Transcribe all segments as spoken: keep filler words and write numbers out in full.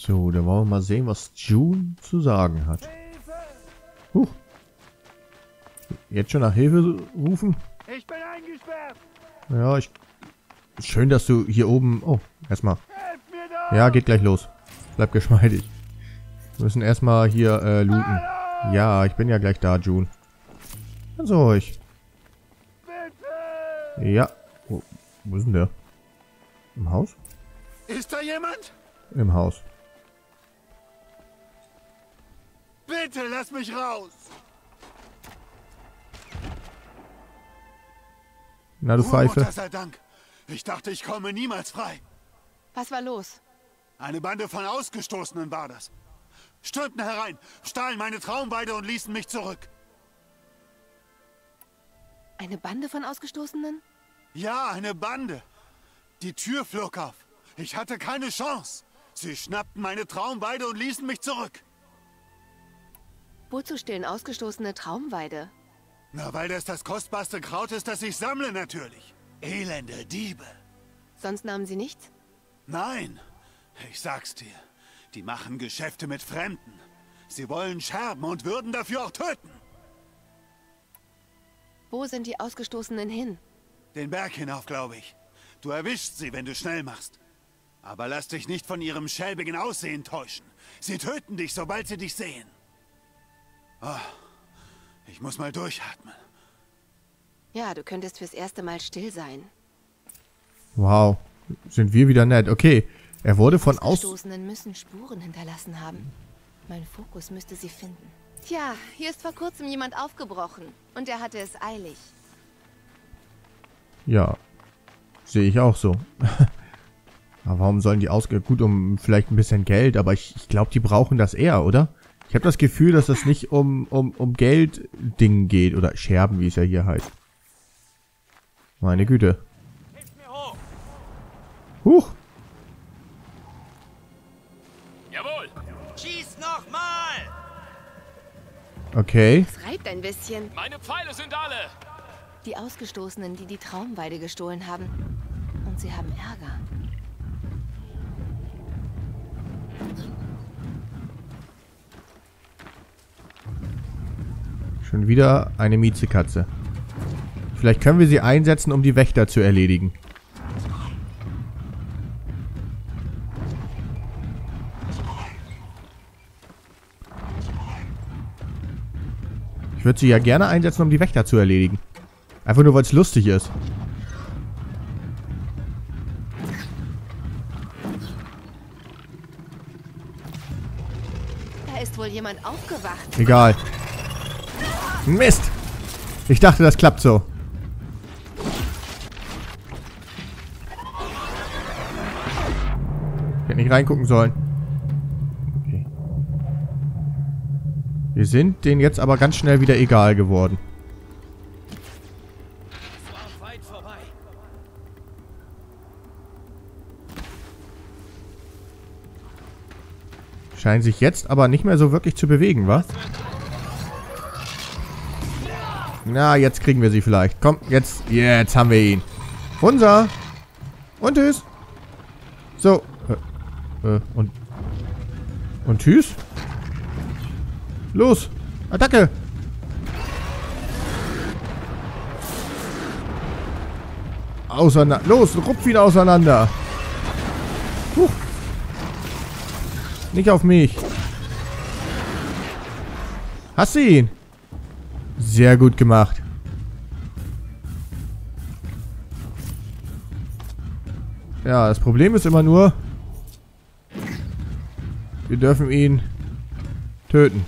So, dann wollen wir mal sehen, was June zu sagen hat. Huch. Jetzt schon nach Hilfe rufen? Ich bin eingesperrt. Ja, ich... Schön, dass du hier oben... Oh, erstmal. Helft mir doch. Ja, geht gleich los. Bleib geschmeidig. Wir müssen erstmal hier äh, looten. Ja, ich bin ja gleich da, June. Ganz ruhig. Bitte. Ja. Wo, wo ist denn der? Im Haus? Ist da jemand? Im Haus. Bitte lass mich raus. Na, du Pfeife. Gott sei Dank. Ich dachte, ich komme niemals frei. Was war los? Eine Bande von Ausgestoßenen war das. Stürmten herein, stahlen meine Traumweide und ließen mich zurück. Eine Bande von Ausgestoßenen? Ja, eine Bande. Die Tür flog auf. Ich hatte keine Chance. Sie schnappten meine Traumweide und ließen mich zurück. Wozu stehlen Ausgestoßene Traumweide? Na, weil das das kostbarste Kraut ist, das ich sammle, natürlich. Elende Diebe. Sonst nahmen sie nichts? Nein, ich sag's dir. Die machen Geschäfte mit Fremden. Sie wollen Scherben und würden dafür auch töten. Wo sind die Ausgestoßenen hin? Den Berg hinauf, glaube ich. Du erwischst sie, wenn du schnell machst. Aber lass dich nicht von ihrem schäbigen Aussehen täuschen. Sie töten dich, sobald sie dich sehen. Oh, ich muss mal durchatmen. Ja, du könntest fürs erste Mal still sein. Wow. Sind wir wieder nett. Okay. Er wurde von aus... Ausgestoßenen müssen Spuren hinterlassen haben. Mein Fokus müsste sie finden. Tja, hier ist vor kurzem jemand aufgebrochen. Und er hatte es eilig. Ja. Sehe ich auch so. Aber warum sollen die ausgehen? Gut, um vielleicht ein bisschen Geld, aber ich, ich glaube, die brauchen das eher, oder? Ich habe das Gefühl, dass es nicht um, um, um Geld-Dingen geht. Oder Scherben, wie es ja hier heißt. Meine Güte. Huch. Jawohl. Schieß nochmal. Okay. Es reibt ein bisschen. Meine Pfeile sind alle. Die Ausgestoßenen, die die Traumweide gestohlen haben. Und sie haben Ärger. Schon wieder eine Miezekatze. Vielleicht können wir sie einsetzen, um die Wächter zu erledigen. Ich würde sie ja gerne einsetzen, um die Wächter zu erledigen. Einfach nur, weil es lustig ist. Da ist wohl jemand aufgewacht. Egal. Mist! Ich dachte, das klappt so. Ich hätte nicht reingucken sollen. Okay. Wir sind denen jetzt aber ganz schnell wieder egal geworden. Es war weit vorbei. Scheinen sich jetzt aber nicht mehr so wirklich zu bewegen, wa? Na, jetzt kriegen wir sie vielleicht. Komm, jetzt, jetzt haben wir ihn. Unser. Und tschüss. So. Äh, äh, und. Und tschüss. Los. Attacke. Auseinander. Los, rupf ihn auseinander. Huch. Nicht auf mich. Hast du ihn? Sehr gut gemacht. Ja, das Problem ist immer nur, wir dürfen ihn töten.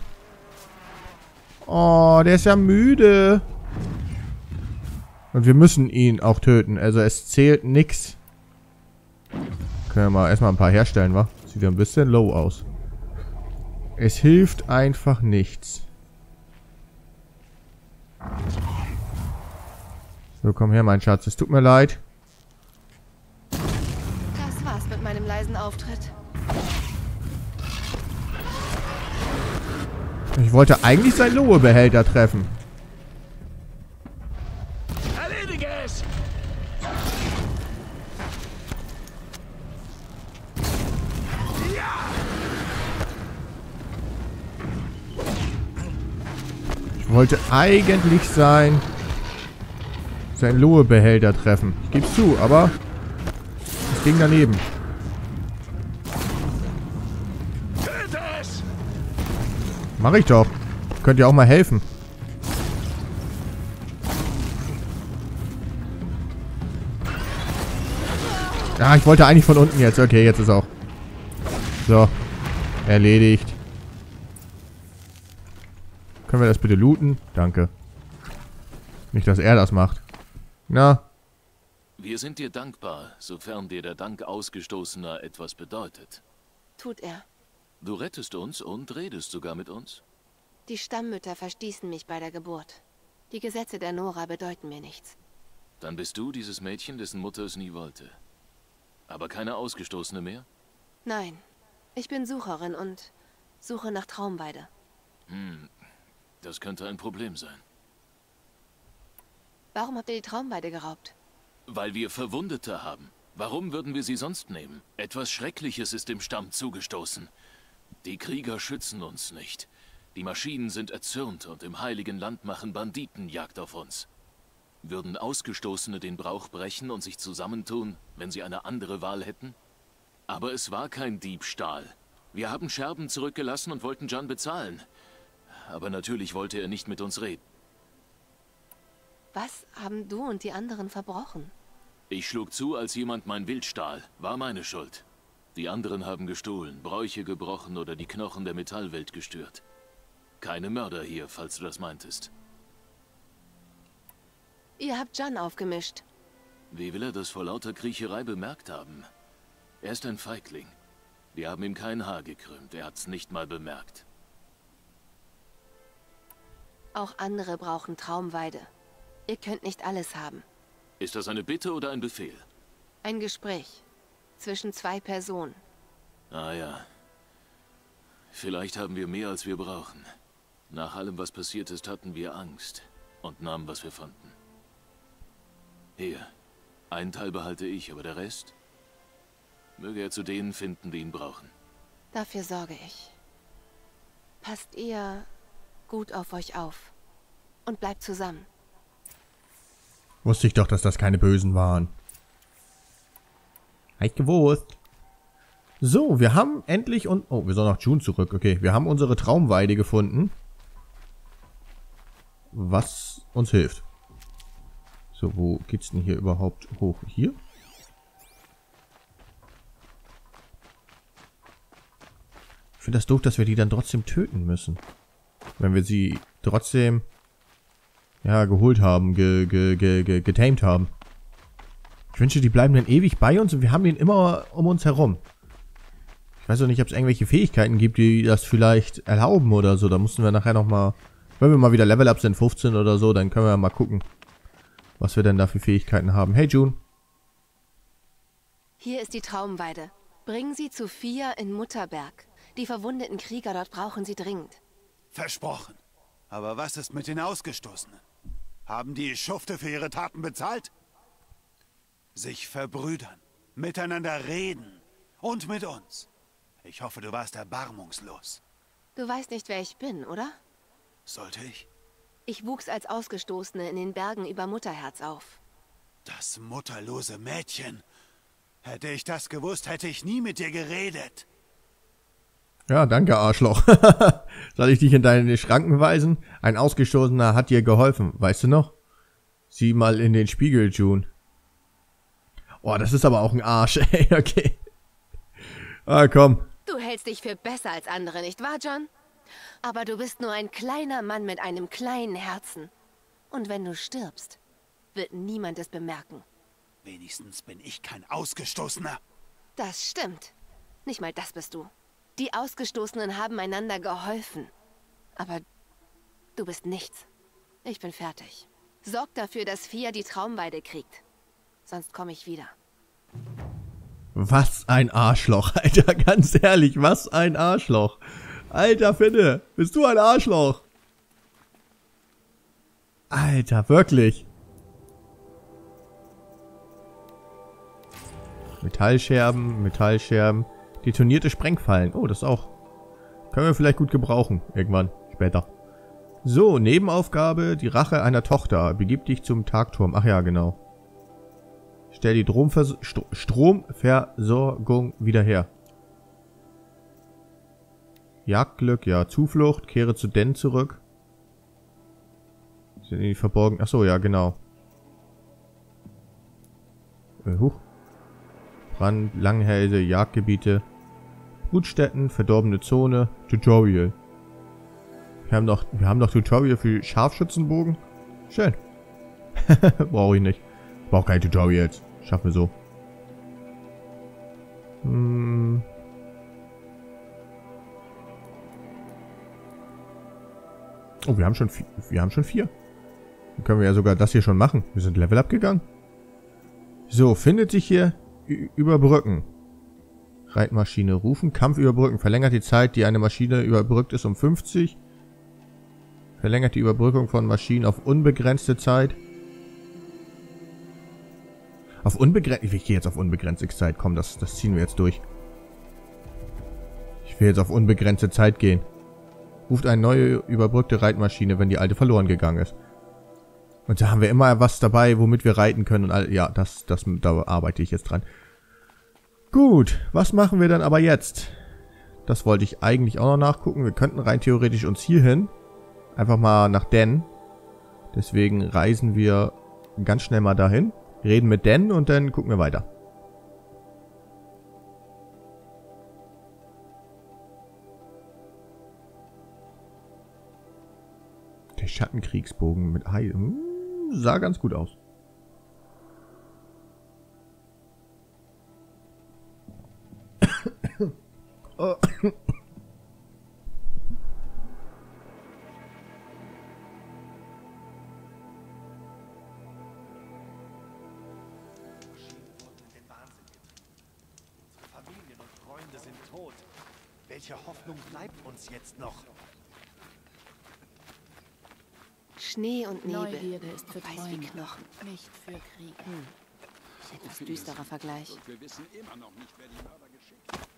Oh, der ist ja müde. Und wir müssen ihn auch töten. Also es zählt nix. Können wir mal erstmal ein paar herstellen, wa? Sieht ja ein bisschen low aus. Es hilft einfach nichts. So, komm her, mein Schatz. Es tut mir leid. Das war's mit meinem leisen Auftritt. Ich wollte eigentlich seinen Lohe-Behälter treffen. Erledige es. wollte eigentlich sein... sein Lohe-Behälter treffen. Ich geb's zu, aber... es ging daneben. Mach ich doch. Könnt ihr auch mal helfen. Ja, ich wollte eigentlich von unten jetzt. Okay, jetzt ist auch. So. Erledigt. Können wir das bitte looten? Danke. Nicht, dass er das macht. Na? Wir sind dir dankbar, sofern dir der Dank Ausgestoßener etwas bedeutet. Tut er. Du rettest uns und redest sogar mit uns? Die Stammmütter verstießen mich bei der Geburt. Die Gesetze der Nora bedeuten mir nichts. Dann bist du dieses Mädchen, dessen Mutter es nie wollte. Aber keine Ausgestoßene mehr? Nein. Ich bin Sucherin und suche nach Traumweide. Hm, das könnte ein Problem sein. Warum habt ihr die Traumweide geraubt? Weil wir Verwundete haben. Warum würden wir sie sonst nehmen? Etwas Schreckliches ist dem Stamm zugestoßen. Die Krieger schützen uns nicht. Die Maschinen sind erzürnt und im Heiligen Land machen Banditen Jagd auf uns. Würden Ausgestoßene den Brauch brechen und sich zusammentun, wenn sie eine andere Wahl hätten? Aber es war kein Diebstahl. Wir haben Scherben zurückgelassen und wollten Jan bezahlen. Aber natürlich wollte er nicht mit uns reden. Was haben du und die anderen verbrochen? Ich schlug zu, als jemand mein Wild stahl. War meine Schuld. Die anderen haben gestohlen, Bräuche gebrochen oder die Knochen der Metallwelt gestört. Keine Mörder hier, falls du das meintest. Ihr habt Jan aufgemischt. Wie will er das vor lauter Kriecherei bemerkt haben? Er ist ein Feigling. Wir haben ihm kein Haar gekrümmt, er hat's nicht mal bemerkt. Auch andere brauchen Traumweide. Ihr könnt nicht alles haben. Ist das eine Bitte oder ein Befehl? Ein Gespräch. Zwischen zwei Personen. Ah ja. Vielleicht haben wir mehr, als wir brauchen. Nach allem, was passiert ist, hatten wir Angst und nahmen, was wir fanden. Hier. Einen Teil behalte ich, aber der Rest? Möge er zu denen finden, die ihn brauchen. Dafür sorge ich. Passt ihr gut auf euch auf. Und bleibt zusammen. Wusste ich doch, dass das keine Bösen waren. Hab ich gewusst. So, wir haben endlich und... Oh, wir sollen nach June zurück. Okay, wir haben unsere Traumweide gefunden. Was uns hilft. So, wo geht's denn hier überhaupt hoch? Hier? Ich finde das doof, dass wir die dann trotzdem töten müssen. Wenn wir sie trotzdem... ja, geholt haben, ge, ge, ge, ge, getamed haben. Ich wünsche, die bleiben dann ewig bei uns und wir haben den immer um uns herum. Ich weiß auch nicht, ob es irgendwelche Fähigkeiten gibt, die das vielleicht erlauben oder so. Da mussten wir nachher nochmal, wenn wir mal wieder Level Up sind, fünfzehn oder so, dann können wir mal gucken, was wir denn da für Fähigkeiten haben. Hey, June. Hier ist die Traumweide. Bringen sie zu Fia in Mutterberg. Die verwundeten Krieger dort brauchen sie dringend. Versprochen. Aber was ist mit den Ausgestoßenen? Haben die Schufte für ihre Taten bezahlt? Sich verbrüdern, miteinander reden und mit uns. Ich hoffe, du warst erbarmungslos. Du weißt nicht, wer ich bin, oder? Sollte ich? Ich wuchs als Ausgestoßene in den Bergen über Mutterherz auf. Das mutterlose Mädchen. Hätte ich das gewusst, hätte ich nie mit dir geredet. Ja, danke, Arschloch. Soll ich dich in deine Schranken weisen? Ein Ausgestoßener hat dir geholfen, weißt du noch? Sieh mal in den Spiegel, June. Oh, das ist aber auch ein Arsch, ey, okay. Ah, komm. Du hältst dich für besser als andere, nicht wahr, John? Aber du bist nur ein kleiner Mann mit einem kleinen Herzen. Und wenn du stirbst, wird niemand es bemerken. Wenigstens bin ich kein Ausgestoßener. Das stimmt. Nicht mal das bist du. Die Ausgestoßenen haben einander geholfen. Aber du bist nichts. Ich bin fertig. Sorg dafür, dass Fia die Traumweide kriegt. Sonst komme ich wieder. Was ein Arschloch, Alter. Ganz ehrlich, was ein Arschloch. Alter, Finne, bist du ein Arschloch? Alter, wirklich. Metallscherben, Metallscherben. Detonierte Sprengfallen. Oh, das auch. Können wir vielleicht gut gebrauchen. Irgendwann. Später. So, Nebenaufgabe, die Rache einer Tochter. Begib dich zum Tagturm. Ach ja, genau. Stell die Stromvers St Stromversorgung wieder her. Jagdglück, ja. Zuflucht, kehre zu Den zurück. Sind die verborgen? Ach so, ja, genau. Äh, huch. Brand, Langhälse, Jagdgebiete. Brutstätten, verdorbene Zone, Tutorial. Wir haben noch, wir haben noch Tutorial für Scharfschützenbogen. Schön. Brauche ich nicht. Brauche kein Tutorial jetzt. Schaffen wir so. Hm. Oh, wir haben schon vier. Wir haben schon vier. Dann können wir ja sogar das hier schon machen. Wir sind Level Up gegangen. So, findet sich hier überbrücken. Reitmaschine rufen. Kampf überbrücken. Verlängert die Zeit, die eine Maschine überbrückt ist, um fünfzig. Verlängert die Überbrückung von Maschinen auf unbegrenzte Zeit. Auf unbegrenzte... Ich gehe jetzt auf unbegrenzte Zeit. Komm, das, das ziehen wir jetzt durch. Ich will jetzt auf unbegrenzte Zeit gehen. Ruft eine neue überbrückte Reitmaschine, wenn die alte verloren gegangen ist. Und da haben wir immer was dabei, womit wir reiten können. Und all, ja, das, das, da arbeite ich jetzt dran. Gut, was machen wir dann aber jetzt? Das wollte ich eigentlich auch noch nachgucken. Wir könnten rein theoretisch uns hier hin. Einfach mal nach Den. Deswegen reisen wir ganz schnell mal dahin. Reden mit Den und dann gucken wir weiter. Der Schattenkriegsbogen mit Hai. Hm, sah ganz gut aus. Oh. Welche Hoffnung bleibt uns jetzt noch? Schnee und Nebel. Neugierde ist für Weiß Träume, wie Knochen. nicht für Krieg. Hm. Etwas düsterer Vergleich. Und wir wissen immer noch nicht, wer die Mörder geschickt hat.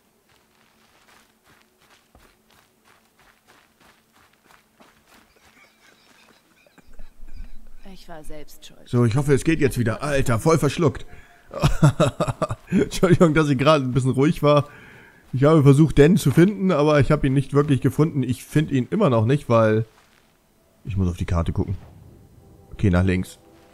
Ich war selbst schuld. So, ich hoffe, es geht jetzt wieder. Alter, voll verschluckt. Entschuldigung, dass ich gerade ein bisschen ruhig war. Ich habe versucht, Den zu finden, aber ich habe ihn nicht wirklich gefunden. Ich finde ihn immer noch nicht, weil... Ich muss auf die Karte gucken. Okay, nach links.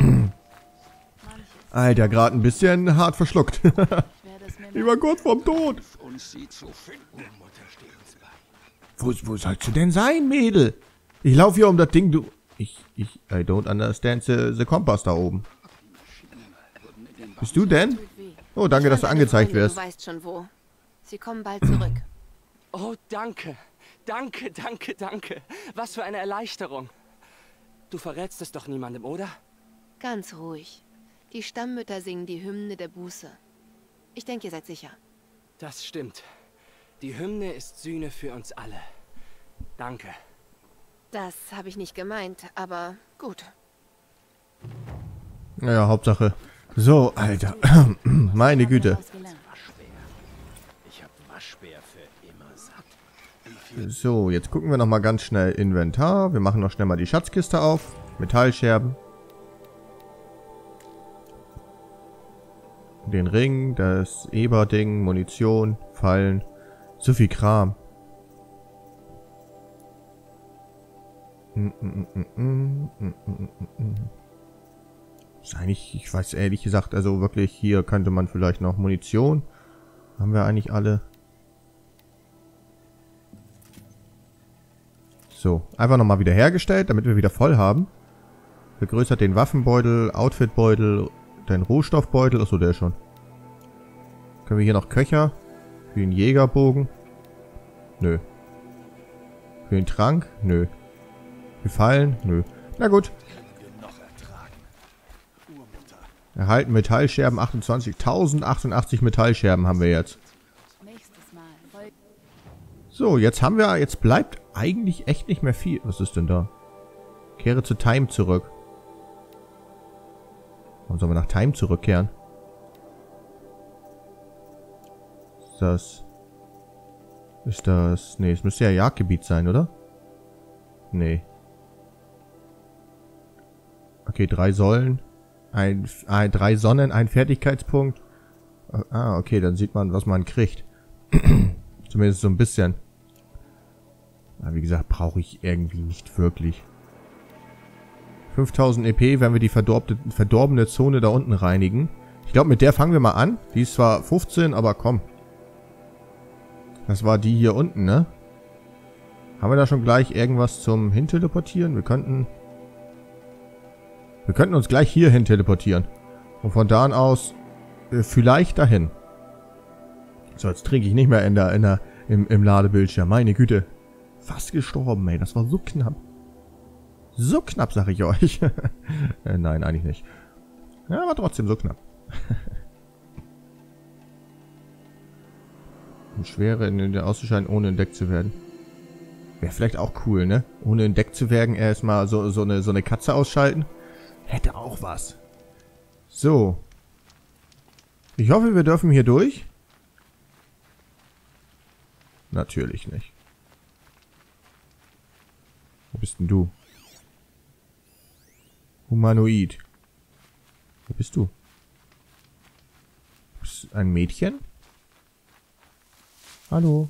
Alter, gerade ein bisschen hart verschluckt. Ich war kurz vorm Tod. Uns sie zu finden. Wo, wo sollst du denn sein, Mädel? Ich laufe hier um das Ding, du... Ich, ich, I don't understand the, the Kompass da oben. Bist du denn? Oh, danke, dass du angezeigt Freunde, wirst. Du weißt schon wo. Sie kommen bald zurück. Oh, danke. Danke, danke, danke. Was für eine Erleichterung. Du verrätst es doch niemandem, oder? Ganz ruhig. Die Stammmütter singen die Hymne der Buße. Ich denke, ihr seid sicher. Das stimmt. Die Hymne ist Sühne für uns alle. Danke. Das habe ich nicht gemeint, aber gut. Naja, Hauptsache. So, Alter. Meine Güte. Ich hab Waschbär für immer satt. So, jetzt gucken wir nochmal ganz schnell Inventar. Wir machen noch schnell mal die Schatzkiste auf. Metallscherben. Den Ring, das Eber-Ding, Munition, Fallen. So viel Kram. Ist eigentlich, ich weiß ehrlich gesagt, also wirklich, hier könnte man vielleicht noch Munition. Haben wir eigentlich alle. So, einfach nochmal wieder hergestellt, damit wir wieder voll haben. Vergrößert den Waffenbeutel, Outfitbeutel, den Rohstoffbeutel. Achso, der schon. Können wir hier noch Köcher? Für den Jägerbogen? Nö. Für den Trank? Nö. Für Fallen? Nö. Na gut. Erhalten Metallscherben achtundzwanzig. tausendachtzundachtzig Metallscherben haben wir jetzt. Nächstes Mal. So, jetzt haben wir, jetzt bleibt eigentlich echt nicht mehr viel. Was ist denn da? Kehre zu Time zurück. Warum sollen wir nach Time zurückkehren? Ist das... Ist das... Nee, es müsste ja Jagdgebiet sein, oder? Nee. okay, drei Säulen. Ein, ein, drei Sonnen, ein Fertigkeitspunkt. Ah, okay, dann sieht man, was man kriegt. Zumindest so ein bisschen. Aber wie gesagt, brauche ich irgendwie nicht wirklich. fünftausend E P, wenn wir die verdorbene Zone da unten reinigen. Ich glaube, mit der fangen wir mal an. Die ist zwar fünfzehn, aber komm. Das war die hier unten, ne? Haben wir da schon gleich irgendwas zum Hinteleportieren? Wir könnten... Wir könnten uns gleich hierhin teleportieren. Und von da aus äh, vielleicht dahin. So, jetzt trinke ich nicht mehr in der, in der, im, im Ladebildschirm. Meine Güte. Fast gestorben, ey. Das war so knapp. So knapp, sag ich euch. äh, nein, eigentlich nicht. Ja, aber trotzdem so knapp. Und Schwere in den auszuscheiden, ohne entdeckt zu werden. Wäre vielleicht auch cool, ne? Ohne entdeckt zu werden, erstmal so, so, eine, so eine Katze ausschalten. Hätte auch was. So. Ich hoffe, wir dürfen hier durch. Natürlich nicht. Wo bist denn du? Humanoid. Wo bist du? Bist du ein Mädchen? Hallo?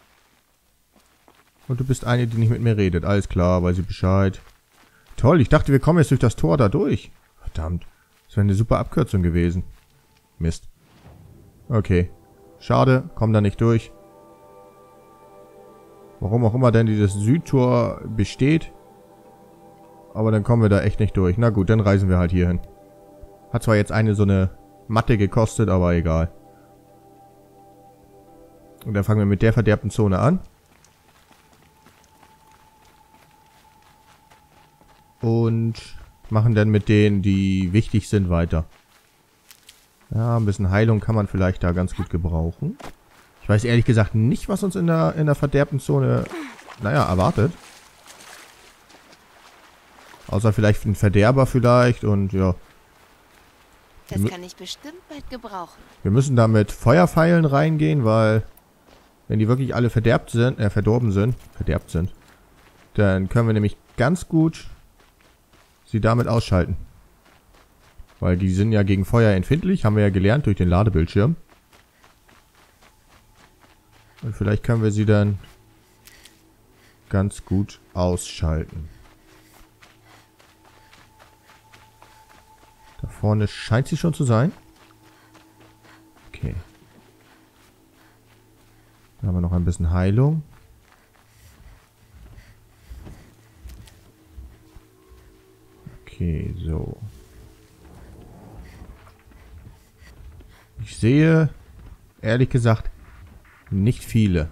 Und du bist eine, die nicht mit mir redet. Alles klar, weiß ich Bescheid. Toll, ich dachte, wir kommen jetzt durch das Tor da durch. Verdammt. Das wäre eine super Abkürzung gewesen. Mist. Okay. Schade, komm da nicht durch. Warum auch immer denn dieses Südtor besteht. Aber dann kommen wir da echt nicht durch. Na gut, dann reisen wir halt hier hin. Hat zwar jetzt eine so eine Matte gekostet, aber egal. Und dann fangen wir mit der verderbten Zone an. Und machen dann mit denen, die wichtig sind, weiter. Ja, ein bisschen Heilung kann man vielleicht da ganz gut gebrauchen. Ich weiß ehrlich gesagt nicht, was uns in der, in der verderbten Zone, naja, erwartet. Außer vielleicht ein Verderber vielleicht und ja. Das kann ich bestimmt bald gebrauchen. Wir müssen da mit Feuerpfeilen reingehen, weil wenn die wirklich alle verderbt sind, äh, verdorben sind, verderbt sind, dann können wir nämlich ganz gut sie damit ausschalten. Weil die sind ja gegen Feuer empfindlich, haben wir ja gelernt durch den Ladebildschirm. Und vielleicht können wir sie dann ganz gut ausschalten. Da vorne scheint sie schon zu sein. Okay. Da haben wir noch ein bisschen Heilung. Okay, so. Ich sehe, ehrlich gesagt, nicht viele.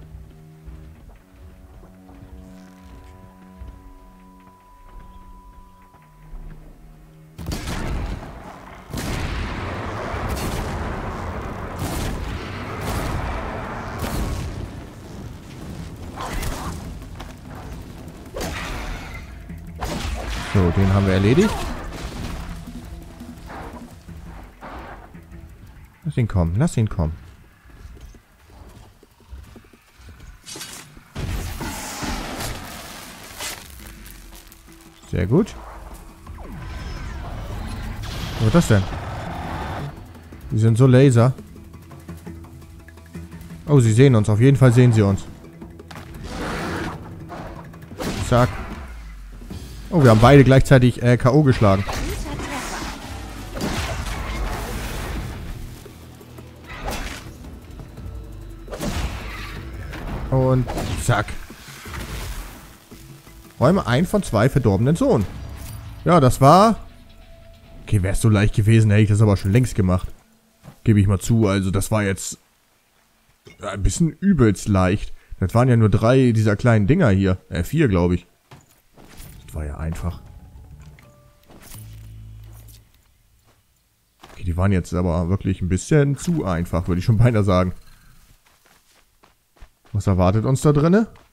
So, den haben wir erledigt. Lass ihn kommen, lass ihn kommen. Sehr gut. Was ist das denn? Die sind so Laser. Oh, sie sehen uns. Auf jeden Fall sehen sie uns. Zack. Oh, wir haben beide gleichzeitig äh, K O geschlagen. Und zack. Räume ein von zwei verdorbenen Zonen. Ja, das war... Okay, wäre es so leicht gewesen, hätte ich das aber schon längst gemacht. Gebe ich mal zu, also das war jetzt... ein bisschen übelst leicht. Das waren ja nur drei dieser kleinen Dinger hier. Äh, vier, glaube ich. Das war ja einfach. Okay, die waren jetzt aber wirklich ein bisschen zu einfach, würde ich schon beinahe sagen. Was erwartet uns da drinne?